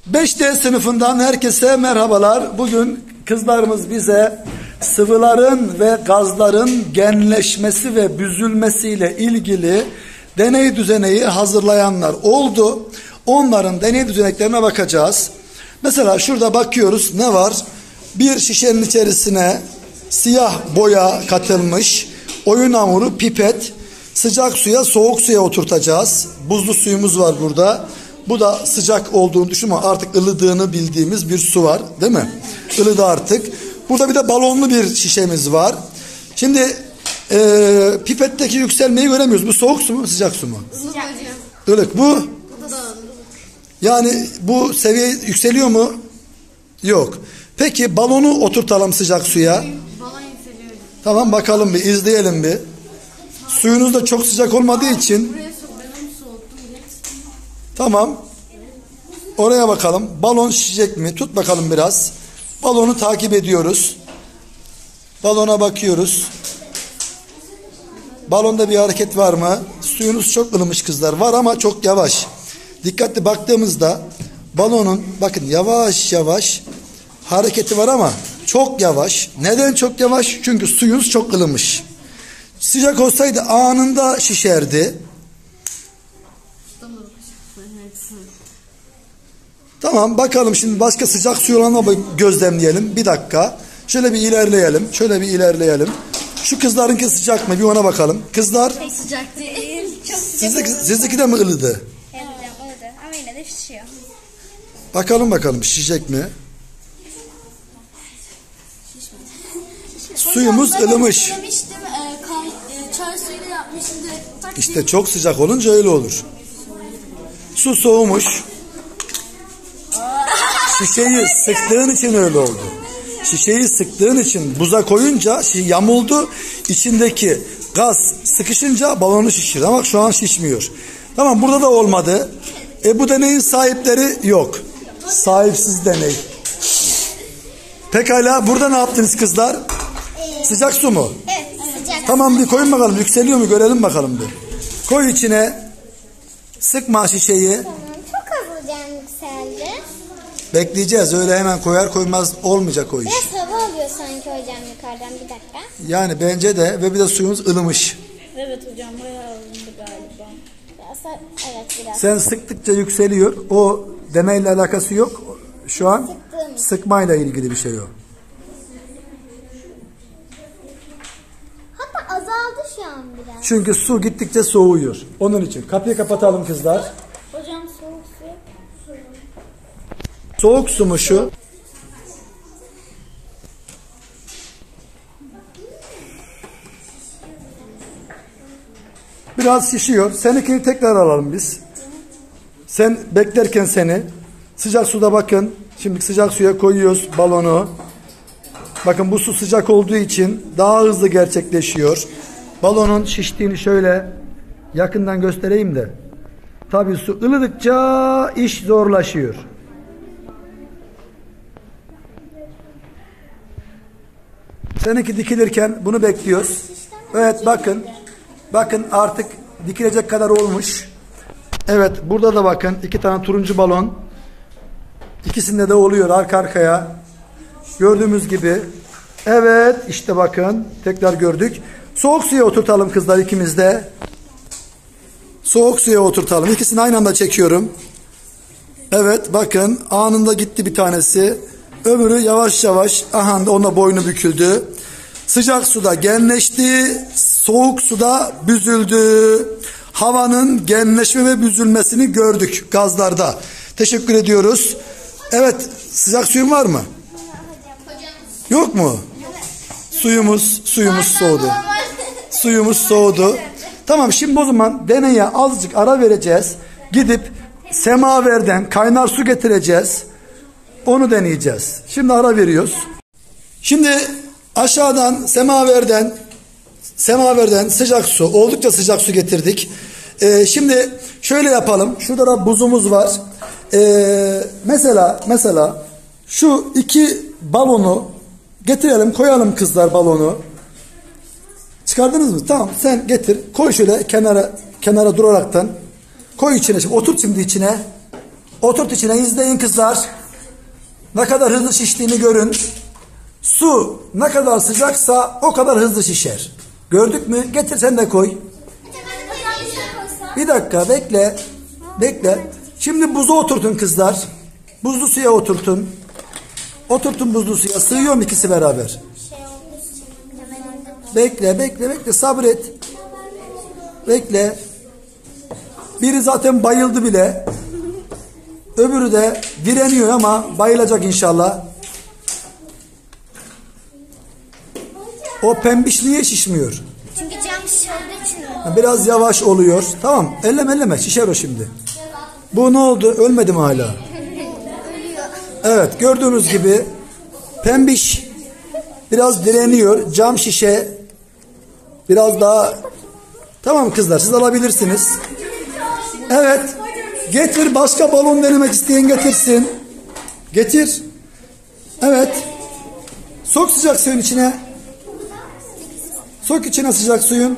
5D sınıfından herkese merhabalar. Bugün kızlarımız bize sıvıların ve gazların genleşmesi ve büzülmesiyle ilgili deney düzeneği hazırlayanlar oldu. Onların deney düzeneklerine bakacağız. Mesela şurada bakıyoruz, ne var? Bir şişenin içerisine siyah boya katılmış, oyun hamuru, pipet, sıcak suya, soğuk suya oturtacağız. Buzlu suyumuz var burada. Bu da sıcak olduğunu düşünme, artık ılıdığını bildiğimiz bir su var, değil mi? Ilıdı artık. Burada bir de balonlu bir şişemiz var. Şimdi pipetteki yükselmeyi göremiyoruz. Bu soğuk su mu, sıcak su mu? Sıcak. Ilık. Bu? Yani bu seviye yükseliyor mu? Yok. Peki balonu oturtalım sıcak suya. Balon yükseliyor. Tamam, bakalım bir, izleyelim bir. Suyunuz da çok sıcak olmadığı için. Tamam. Oraya bakalım. Balon şişecek mi? Tut bakalım biraz. Balonu takip ediyoruz. Balona bakıyoruz. Balonda bir hareket var mı? Suyunuz çok ılımış kızlar. Var ama çok yavaş. Dikkatli baktığımızda balonun, bakın, yavaş yavaş hareketi var ama çok yavaş. Neden çok yavaş? Çünkü suyunuz çok ılımış. Sıcak olsaydı anında şişerdi. Tamam, bakalım şimdi başka sıcak su olanla gözlemleyelim. Bir dakika. Şöyle bir ilerleyelim. Şöyle bir ilerleyelim. Şu kızlarınki sıcak mı? Bir ona bakalım. Kızlar. Pek sıcak değil. Çok sıcak. Sizdeki de mi ılıdı? Evet, ılıdı. Ama yine de şişiyor. Bakalım şişecek mi? Suyumuz ılımış. Çay suyuyla yapmıştım. İşte çok sıcak olunca öyle olur. Su soğumuş. Şişeyi sıktığın için öyle oldu. Şişeyi sıktığın için buza koyunca yamuldu. İçindeki gaz sıkışınca balonu şişirdi. Ama şu an şişmiyor. Tamam, burada da olmadı. Bu deneyin sahipleri yok. Sahipsiz deney. Pekala, burada ne yaptınız kızlar? Sıcak su mu? Evet, sıcak. Tamam, bir koyun bakalım. Yükseliyor mu? Görelim bakalım bir. Koy içine. Sıkma şişeyi. Çok az hocam yükseldi. Bekleyeceğiz. Öyle hemen koyar koymaz olmayacak o iş. Biraz hava alıyor sanki hocam yukarıdan, bir dakika. Yani bence de, ve bir de suyumuz ılımış. Evet hocam, bayağı alındı galiba. Evet, biraz. Sen sıktıkça yükseliyor. O demeyle alakası yok. Şu an sıkmayla ilgili bir şey o. Hatta azaldı şu an biraz. Çünkü su gittikçe soğuyor. Onun için. Kapıyı kapatalım kızlar. Hocam soğuk su. Soğuk su mu şu? Biraz şişiyor. Seninkini tekrar alalım biz. Sen beklerken seni. Sıcak suda bakın. Şimdi sıcak suya koyuyoruz balonu. Bakın, bu su sıcak olduğu için daha hızlı gerçekleşiyor. Balonun şiştiğini şöyle yakından göstereyim de. Tabii su ılıdıkça iş zorlaşıyor. Seninki dikilirken bunu bekliyoruz. Evet, bakın. Bakın, artık dikilecek kadar olmuş. Evet, burada da bakın 2 tane turuncu balon. İkisinde de oluyor arka arkaya. Gördüğümüz gibi. Evet, işte bakın, tekrar gördük. Soğuk suya oturtalım kızlar, ikimiz de. Soğuk suya oturtalım. İkisini aynı anda çekiyorum. Evet, bakın, anında gitti bir tanesi. Öbürü yavaş yavaş, aha da ona boynu büküldü. Sıcak suda genleşti, soğuk suda büzüldü. Havanın genleşme ve büzülmesini gördük gazlarda. Teşekkür ediyoruz. Evet, sıcak suyun var mı? Yok mu? Suyumuz soğudu. Suyumuz soğudu. Tamam, şimdi o zaman deneye azıcık ara vereceğiz. Gidip semaverden kaynar su getireceğiz. Onu deneyeceğiz. Şimdi ara veriyoruz. Şimdi aşağıdan semaverden sıcak su, oldukça sıcak su getirdik. Şimdi şöyle yapalım. Şurada da buzumuz var. Mesela şu 2 balonu getirelim, koyalım kızlar balonu. Çıkardınız mı? Tamam, sen getir. Koy şöyle kenara duraraktan. Koy içine. Otur şimdi içine. Oturt içine, izleyin kızlar. Ne kadar hızlı şiştiğini görün. Su ne kadar sıcaksa o kadar hızlı şişer. Gördük mü? Getir sen de koy. Bir dakika bekle. Bekle. Şimdi buzu oturtun kızlar. Buzlu suya oturtun. Oturtun buzlu suya. Sığıyor mu ikisi beraber? Bekle bekle bekle, sabret. Bekle. Biri zaten bayıldı bile. Öbürü de direniyor ama bayılacak inşallah. O pembiş niye şişmiyor? Çünkü cam şişe olduğu için mi? Biraz yavaş oluyor. Tamam, elleme şişer o şimdi. Bu ne oldu? Ölmedi mi hala? Evet, gördüğünüz gibi pembiş biraz direniyor. Cam şişe biraz daha. Tamam kızlar, siz alabilirsiniz. Evet, getir, başka balon denemek isteyen getirsin. Getir. Evet. Sok sıcak suyun içine. Sok içine sıcak suyun.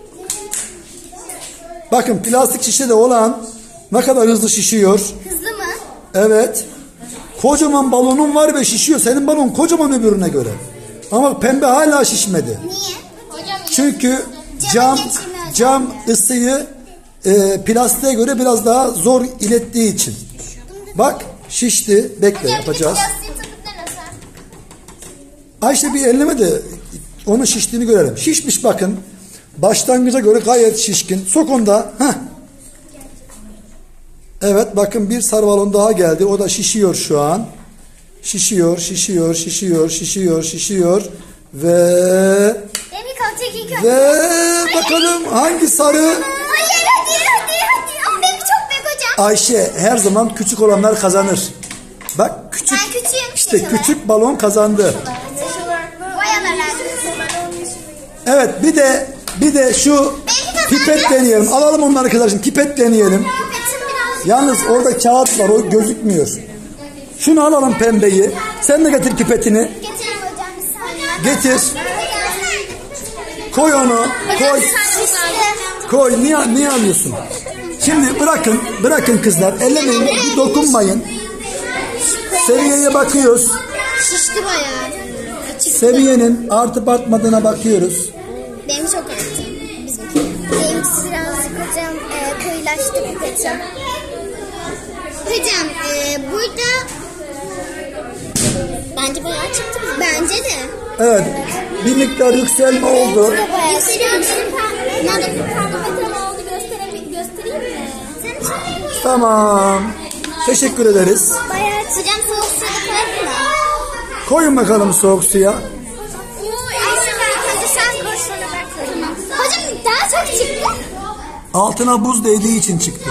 Bakın plastik şişede olan ne kadar hızlı şişiyor. Hızlı mı? Evet. Kocaman balonun var ve şişiyor. Senin balon kocaman öbürüne göre. Ama pembe hala şişmedi. Niye? Hocam Çünkü cam ısıyı plastiğe göre biraz daha zor ilettiği için. Bak şişti. Bekle, yapacağız. Ayşe bir elleme de onun şiştiğini görelim. Şişmiş bakın. Başlangıca göre gayet şişkin. Sok onu da. Heh. Evet bakın, bir sarı balon daha geldi. O da şişiyor şu an. Şişiyor. Ve bakalım hangi sarı? Hayır hadi. Ama benimki çok büyük hocam. Ayşe, her zaman küçük olanlar kazanır. Bak küçük. Ben küçüğüm. İşte küçük balon kazandı. Bayalar. Evet, bir de şu pipet deneyelim. Alalım onları kızlar, şimdi pipet deneyelim. Yalnız orada kağıt var, o gözükmüyor. Şunu alalım, pembeyi. Sen de getir pipetini. Getirin hocam bir saniye. Getir. Koy onu. Koy. Niye alıyorsun? Şimdi bırakın kızlar. Ellemeyin, bir dokunmayın. Seviyeye bakıyoruz. Şişti bayağı. Seviyenin artıp artmadığına bakıyoruz. Benim çok arttı. Benimkisi birazcık hocam koyulaştı pipetim. Hocam burada bence bayağı çıktı mı? Bence de. Evet. Bir miktar yükselme oldu. Nerede bir termometre oldu göstereyim mi? Tamam. Teşekkür ederiz. Bayağı hocam soğuk suya koyalım mı? Koyun bakalım soğuk suya. Hadi sen koy sonra ben koyayım. Hocam daha çok çıktı. Altına buz değdiği için çıktı.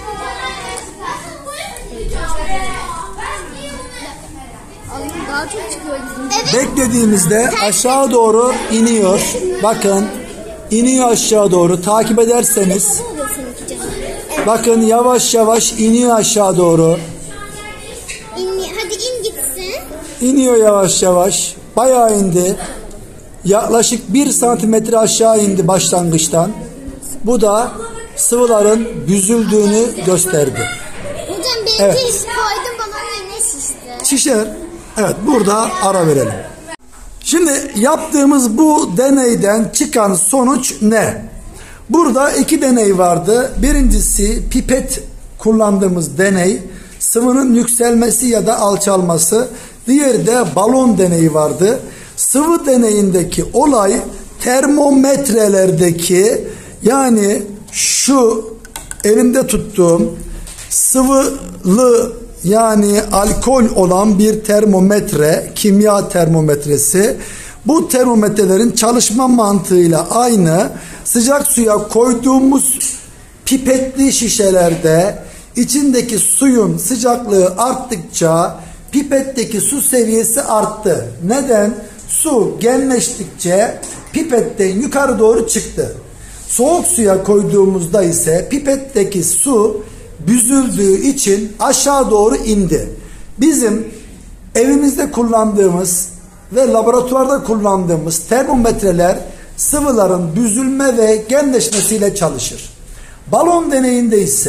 Daha çok çıkıyor. Evet. Beklediğimizde aşağı doğru iniyor. Bakın, iniyor aşağı doğru. Takip ederseniz bakın, yavaş iniyor aşağı doğru. Hadi in gitsin. İniyor yavaş. Bayağı indi. Yaklaşık 1 santimetre aşağı indi başlangıçtan. Bu da sıvıların büzüldüğünü gösterdi. Hocam benimki Evet. koydum balonun yine şişti. Şişer. Evet, burada ara verelim. Şimdi yaptığımız bu deneyden çıkan sonuç ne? Burada 2 deney vardı. Birincisi pipet kullandığımız deney, sıvının yükselmesi ya da alçalması. Diğeri de balon deneyi vardı. Sıvı deneyindeki olay termometrelerdeki, yani şu elimde tuttuğum sıvılı, yani alkol olan bir termometre, kimya termometresi. Bu termometrelerin çalışma mantığıyla aynı. Sıcak suya koyduğumuz pipetli şişelerde içindeki suyun sıcaklığı arttıkça pipetteki su seviyesi arttı. Neden? Su genleştikçe pipetten yukarı doğru çıktı. Soğuk suya koyduğumuzda ise pipetteki su büzüldüğü için aşağı doğru indi. Bizim evimizde kullandığımız ve laboratuvarda kullandığımız termometreler sıvıların büzülme ve genleşmesiyle çalışır. Balon deneyinde ise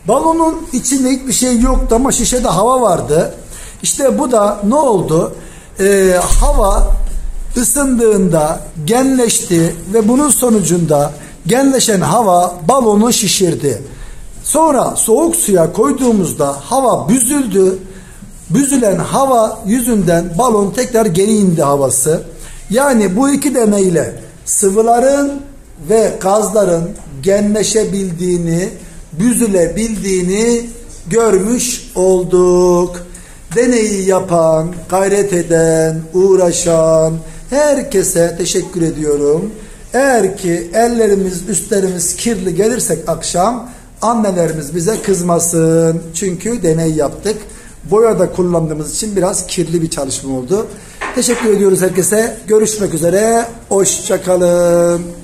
Balonun içinde hiçbir şey yoktu ama şişede hava vardı. İşte bu da ne oldu? Hava ısındığında genleşti ve bunun sonucunda genleşen hava balonu şişirdi. Sonra soğuk suya koyduğumuzda hava büzüldü. Büzülen hava yüzünden balon tekrar geri indi havası. Yani bu iki deneyle sıvıların ve gazların genleşebildiğini, büzülebildiğini görmüş olduk. Deneyi yapan, gayret eden, uğraşan herkese teşekkür ediyorum. Eğer ki ellerimiz, üstlerimiz kirli gelirsek akşam annelerimiz bize kızmasın. Çünkü deney yaptık. Boya da kullandığımız için biraz kirli bir çalışma oldu. Teşekkür ediyoruz herkese. Görüşmek üzere. Hoşça kalın.